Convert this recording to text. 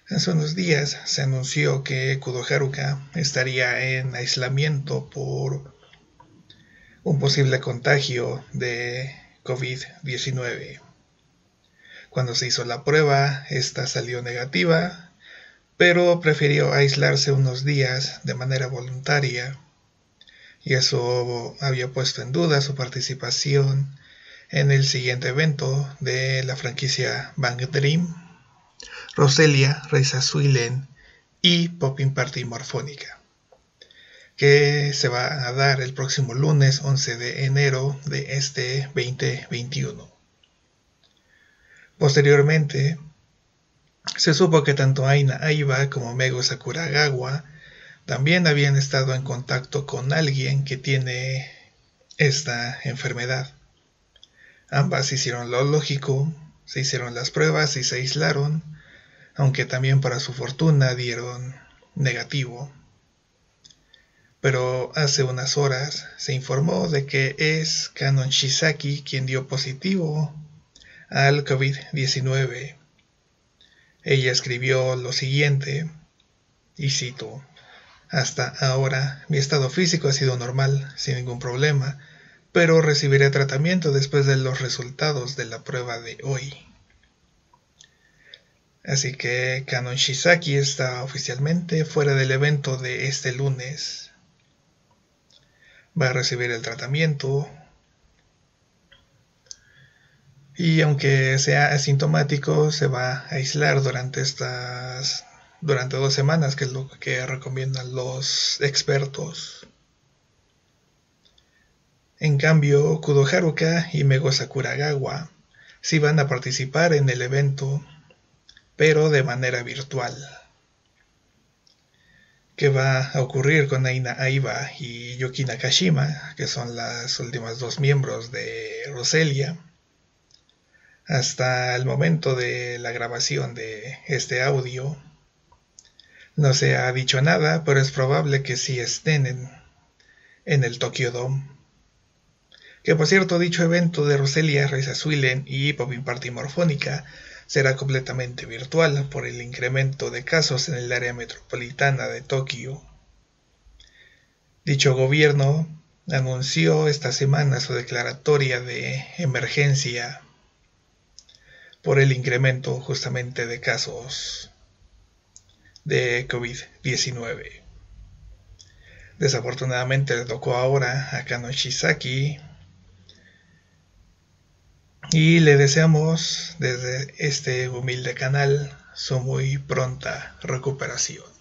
Hace unos días se anunció que Kudo Haruka estaría en aislamiento por un posible contagio de COVID-19. Cuando se hizo la prueba, esta salió negativa, pero prefirió aislarse unos días de manera voluntaria, y eso había puesto en duda su participación en el siguiente evento de la franquicia Bang Dream, Roselia, Reisa Suilen y Popping Party Morfónica, que se va a dar el próximo lunes 11 de enero de este 2021. Posteriormente, se supo que tanto Aina Aiba como Mego Sakuragawa también habían estado en contacto con alguien que tiene esta enfermedad. Ambas hicieron lo lógico, se hicieron las pruebas y se aislaron, aunque también para su fortuna dieron negativo. Pero hace unas horas se informó de que es Kanon Shisaki quien dio positivo al COVID-19. Ella escribió lo siguiente, y cito: hasta ahora mi estado físico ha sido normal, sin ningún problema, pero recibiré tratamiento después de los resultados de la prueba de hoy. Así que Kanon Shisaki está oficialmente fuera del evento de este lunes. Va a recibir el tratamiento, y aunque sea asintomático, se va a aislar durante 2 semanas, que es lo que recomiendan los expertos. En cambio, Kudo Haruka y Mego Sakuragawa sí van a participar en el evento, pero de manera virtual. ¿Qué va a ocurrir con Aina Aiba y Yuki Nakashima, que son las últimas dos miembros de Roselia? Hasta el momento de la grabación de este audio no se ha dicho nada, pero es probable que sí estén en el Tokyo Dome. Que por cierto, dicho evento de Roselia, Reisa Suilen y Popping Party Morfónica será completamente virtual por el incremento de casos en el área metropolitana de Tokio. Dicho gobierno anunció esta semana su declaratoria de emergencia por el incremento justamente de casos de COVID-19. Desafortunadamente le tocó ahora a Kanon Shisaki, y le deseamos desde este humilde canal su muy pronta recuperación.